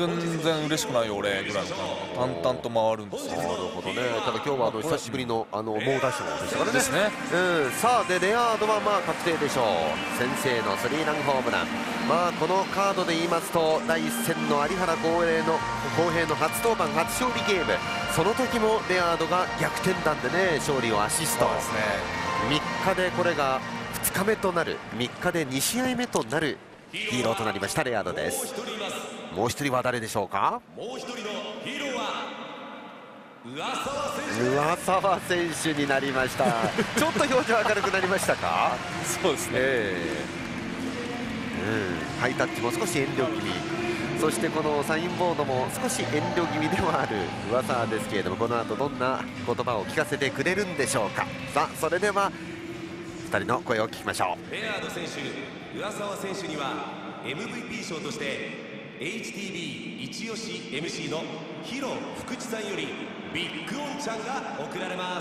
全然嬉しくないよ俺ぐらいの淡々と回るんですよ。 なるほどね。ただ今日は久しぶりの猛打賞でしたからね。 ですね。 さあでレアードはまあ確定でしょう。先制のスリーランホームラン。まあこのカードで言いますと第1戦の有原浩平の初登板初勝利ゲーム、その時もレアードが逆転弾でね勝利をアシスト。 ですね。 3日でこれが2日目となる、3日で2試合目となるヒーローとなりましたレアードです。もう一人は誰でしょうか。 もう一人のヒーローは上沢選手になりましたちょっと表情明るくなりましたか。 そうですね。 ハイタッチも少し遠慮気味、そしてこのサインボードも少し遠慮気味ではある上沢ですけれども、この後どんな言葉を聞かせてくれるんでしょうか。さあそれでは2人の声を聞きましょう。 レアード選手、上沢選手には MVP 賞として HTV 一押し MC のヒロ福地さんよりビッグオンちゃんが贈られます。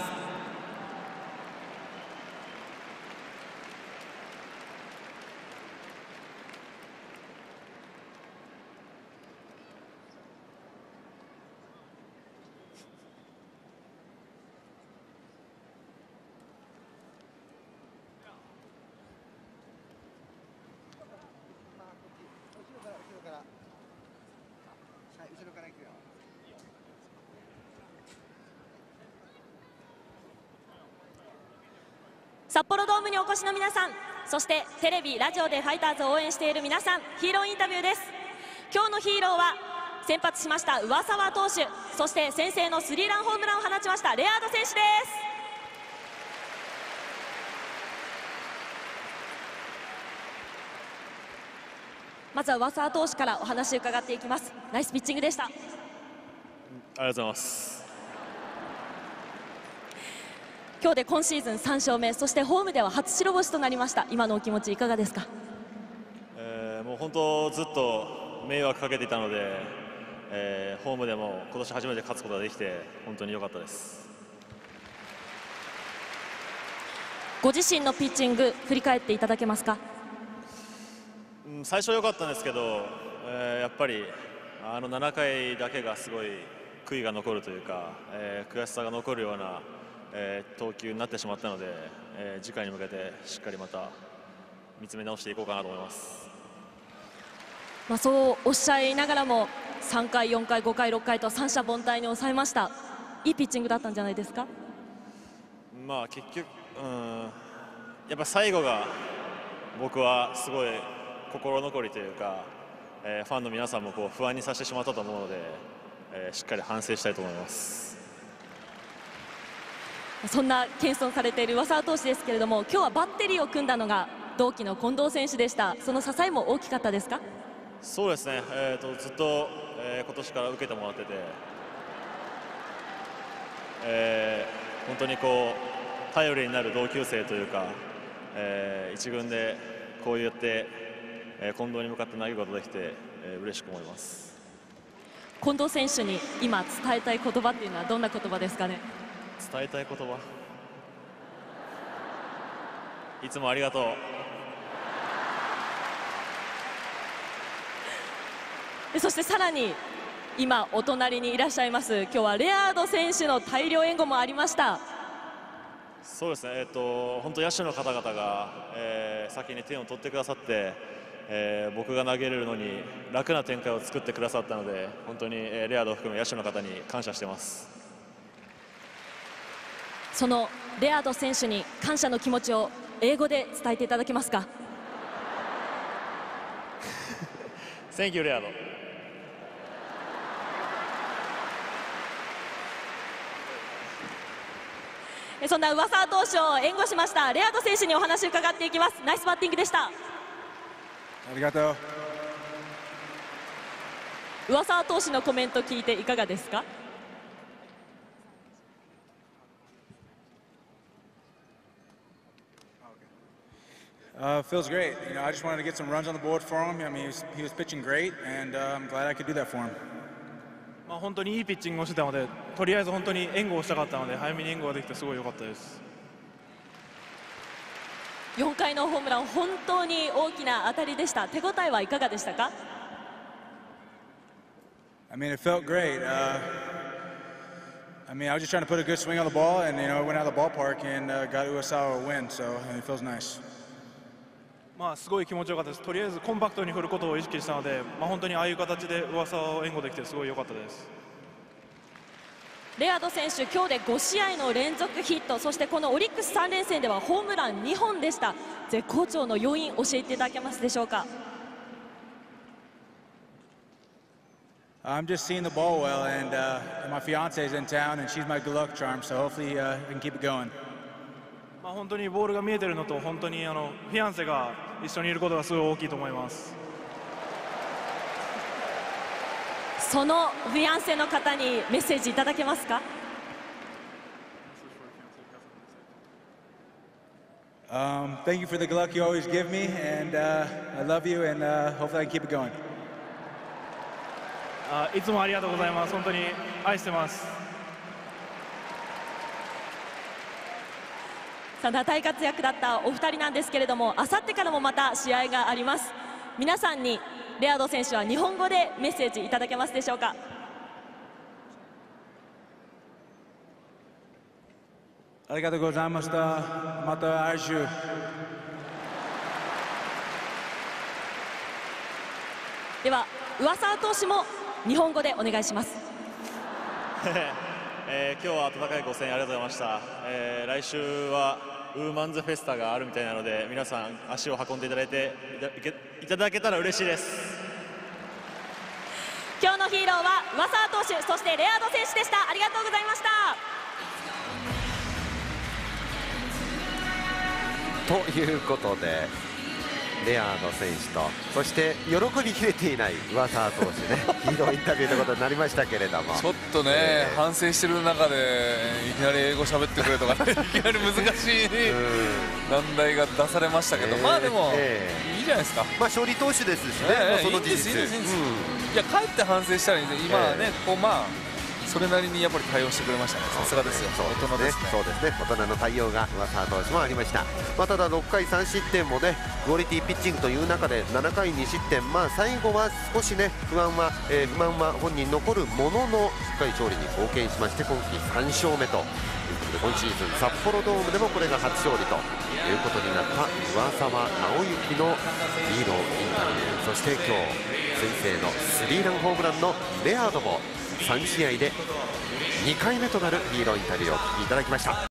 札幌ドームにお越しの皆さん、そしてテレビラジオでファイターズを応援している皆さん、ヒーローインタビューです。今日のヒーローは先発しました上沢投手、そして先制のスリーランホームランを放ちましたレアード選手です。まずは上沢投手からお話を伺っていきます。ナイスピッチングでした。 ありがとうございます。 今日で今シーズン3勝目、そしてホームでは初白星となりました。今のお気持ちいかがですか。 もう本当ずっと迷惑かけていたので、ホームでも今年初めて勝つことができて本当に良かったです。 ご自身のピッチング振り返っていただけますか。 最初良かったんですけど、やっぱり7回だけがすごい悔いが残るというか、悔しさが残るような投球になってしまったので、次回に向けてしっかりまた見つめ直していこうかなと思います。 そうおっしゃいながらも3回、4回、5回、6回と三者凡退に抑えました。いいピッチングだったんじゃないですか。 結局、やっぱ最後が僕はすごい心残りというか、ファンの皆さんも不安にさせてしまったと思うので、しっかり反省したいと思います。 そんな謙遜されている上沢投手ですけれども、今日はバッテリーを組んだのが同期の近藤選手でした。その支えも大きかったですか。 そうですね、ずっと、今年から受けてもらってて、本当に頼りになる同級生というか、一軍でこうやって、近藤に向かって投げることができて、嬉しく思います。 近藤選手に今伝えたい言葉っていうのはどんな言葉ですかね。 伝えたい言葉、いつもありがとう。そしてさらに今お隣にいらっしゃいます、今日はレアード選手の大量援護もありました。 そうですね、本当野手の方々が、先に点を取ってくださって、僕が投げれるのに楽な展開を作ってくださったので、本当に、レアードを含む野手の方に感謝してます。 そのレアード選手に感謝の気持ちを英語で伝えていただけますか。 Thank you, レアード。 そんな上沢投手を援護しましたレアード選手にお話を伺っていきます。ナイスバッティングでした。 ありがとう。 上沢投手のコメント聞いていかがですか。 Feels great. I just wanted to get some runs on the board for him. I mean, he was pitching great, and I'm glad I could do that for him. 本当にいいピッチングをしてたので、とりあえず本当に援護をしたかったので、早めに援護ができてすごい良かったです。 4回のホームラン、本当に大きな当たりでした。手応えはいかがでしたか。 I mean, it felt great. I mean, I was just trying to put a good swing on the ball, and went out of the ballpark and got Uwasawa a win. So it feels nice. まあすごい気持ちよかったです。とりあえずコンパクトに振ることを意識したので、本当にああいう形で上沢を援護できてすごい良かったです。 レアード選手、今日で5試合の連続ヒット、そしてこのオリックス3連戦ではホームラン2本でした。絶好調の要因教えていただけますでしょうか。 I'm just seeing the ball well, and my fiance is in town, and she's my good luck charm. So hopefully I can keep it going. まあ本当にボールが見えてるのと、本当にフィアンセが一緒にいることがすごい大きいと思います。 そのフィアンセの方にメッセージいただけますか。 Thank you for the good luck you always give me, and I love you, and hopefully I can keep it going. いつもありがとうございます。本当に愛してます。 さあ大活躍だったお二人なんですけれども、あさってからもまた試合があります。皆さんにレアード選手は日本語でメッセージいただけますでしょうか。 ありがとうございました。また来週。 では上沢投手も日本語でお願いします。 今日は温かいご声援ありがとうございました。来週はウーマンズフェスタがあるみたいなので、皆さん足を運んでいただけたら嬉しいです。 今日のヒーローは上沢投手、そしてレアード選手でした。ありがとうございました。 ということで、レアード選手と、そして喜びきれていない上沢投手ね、ヒーローインタビューということになりましたけれども、 ちょっとね、反省してる中でいきなり英語喋ってくれとか、ね、いきなり難しい難題が出されましたけど、まあでも、いいじゃないですか。 まあ勝利投手ですしね、その事実。 いや、帰って反省したらいいんですよ。今はね、こうまあそれなりにやっぱり対応してくれましたね。さすがですよ。大人ですね。 そうですね。大人の対応が上沢投手もありました。まあただ6回3失点もね、クオリティピッチングという中で7回2失点、まあ最後は少しね不満は本人残るものの、しっかり勝利に貢献しまして、今季3勝目ということで、今シーズン札幌ドームでもこれが初勝利ということになった上沢直之のヒーローインタビュー、そして今日先制のスリーランホームランのレアードも3試合で2回目となるヒーローインタビューをお聞きいただきました。